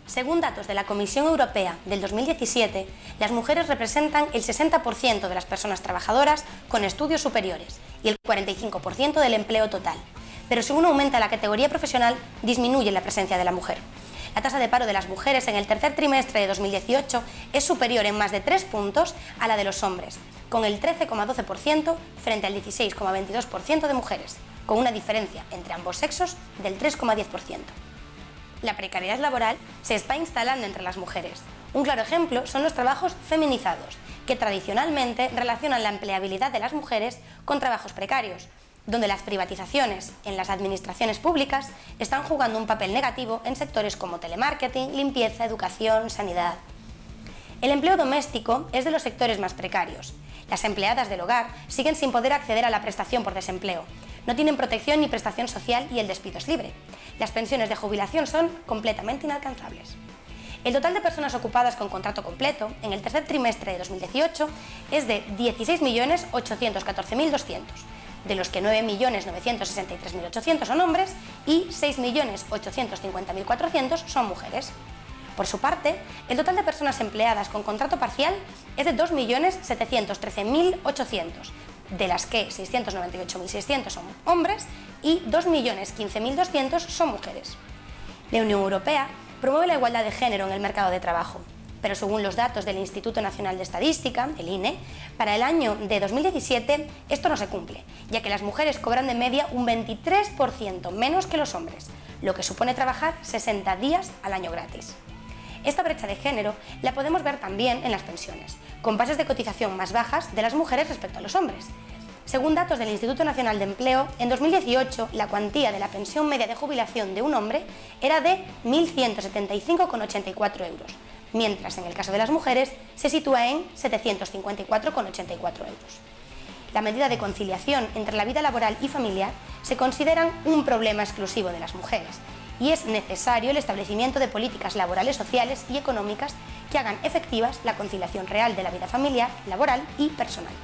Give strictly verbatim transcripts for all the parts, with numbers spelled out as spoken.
Según datos de la Comisión Europea del dos mil diecisiete, las mujeres representan el sesenta por ciento de las personas trabajadoras con estudios superiores y el cuarenta y cinco por ciento del empleo total. Pero según aumenta la categoría profesional, disminuye la presencia de la mujer. La tasa de paro de las mujeres en el tercer trimestre de dos mil dieciocho es superior en más de tres puntos a la de los hombres, con el trece coma doce por ciento frente al dieciséis coma veintidós por ciento de mujeres, con una diferencia entre ambos sexos del tres coma diez por ciento. La precariedad laboral se está instalando entre las mujeres. Un claro ejemplo son los trabajos feminizados, que tradicionalmente relacionan la empleabilidad de las mujeres con trabajos precarios, donde las privatizaciones en las administraciones públicas están jugando un papel negativo en sectores como telemarketing, limpieza, educación, sanidad. El empleo doméstico es de los sectores más precarios. Las empleadas del hogar siguen sin poder acceder a la prestación por desempleo. No tienen protección ni prestación social y el despido es libre. Las pensiones de jubilación son completamente inalcanzables. El total de personas ocupadas con contrato completo en el tercer trimestre de dos mil dieciocho es de dieciséis millones ochocientos catorce mil doscientos, de los que nueve millones novecientos sesenta y tres mil ochocientos son hombres y seis millones ochocientos cincuenta mil cuatrocientos son mujeres. Por su parte, el total de personas empleadas con contrato parcial es de dos millones setecientos trece mil ochocientos, de las que seiscientos noventa y ocho mil seiscientos son hombres y dos millones quince mil doscientos son mujeres. La Unión Europea promueve la igualdad de género en el mercado de trabajo, pero según los datos del Instituto Nacional de Estadística, el I N E, para el año de dos mil diecisiete esto no se cumple, ya que las mujeres cobran de media un veintitrés por ciento menos que los hombres, lo que supone trabajar sesenta días al año gratis. Esta brecha de género la podemos ver también en las pensiones, con bases de cotización más bajas de las mujeres respecto a los hombres. Según datos del Instituto Nacional de Empleo, en dos mil dieciocho la cuantía de la pensión media de jubilación de un hombre era de mil ciento setenta y cinco coma ochenta y cuatro euros, mientras en el caso de las mujeres se sitúa en setecientos cincuenta y cuatro coma ochenta y cuatro euros. La medida de conciliación entre la vida laboral y familiar se consideran un problema exclusivo de las mujeres, y es necesario el establecimiento de políticas laborales, sociales y económicas que hagan efectivas la conciliación real de la vida familiar, laboral y personal.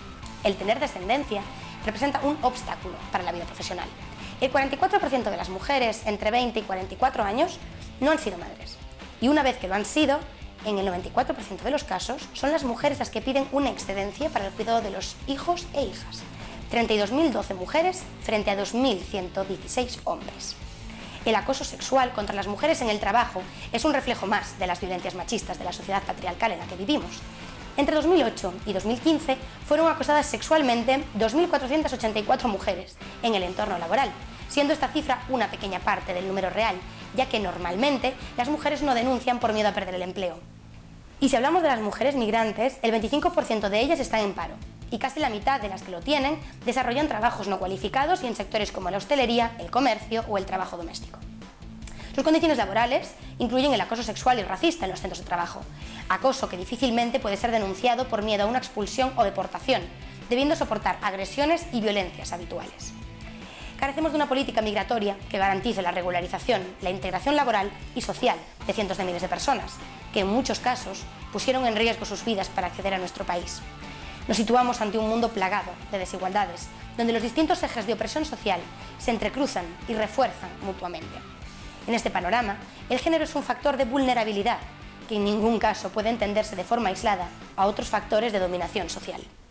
El tener descendencia representa un obstáculo para la vida profesional. El cuarenta y cuatro por ciento de las mujeres entre veinte y cuarenta y cuatro años no han sido madres, y una vez que lo han sido, en el noventa y cuatro por ciento de los casos son las mujeres las que piden una excedencia para el cuidado de los hijos e hijas, treinta y dos mil doce mujeres frente a dos mil ciento dieciséis hombres. El acoso sexual contra las mujeres en el trabajo es un reflejo más de las violencias machistas de la sociedad patriarcal en la que vivimos. Entre dos mil ocho y dos mil quince fueron acosadas sexualmente dos mil cuatrocientas ochenta y cuatro mujeres en el entorno laboral, siendo esta cifra una pequeña parte del número real, ya que normalmente las mujeres no denuncian por miedo a perder el empleo. Y si hablamos de las mujeres migrantes, el veinticinco por ciento de ellas están en paro, y casi la mitad de las que lo tienen desarrollan trabajos no cualificados y en sectores como la hostelería, el comercio o el trabajo doméstico. Sus condiciones laborales incluyen el acoso sexual y racista en los centros de trabajo, acoso que difícilmente puede ser denunciado por miedo a una expulsión o deportación, debiendo soportar agresiones y violencias habituales. Carecemos de una política migratoria que garantice la regularización, la integración laboral y social de cientos de miles de personas, que en muchos casos pusieron en riesgo sus vidas para acceder a nuestro país. Nos situamos ante un mundo plagado de desigualdades, donde los distintos ejes de opresión social se entrecruzan y refuerzan mutuamente. En este panorama, el género es un factor de vulnerabilidad que en ningún caso puede entenderse de forma aislada a otros factores de dominación social.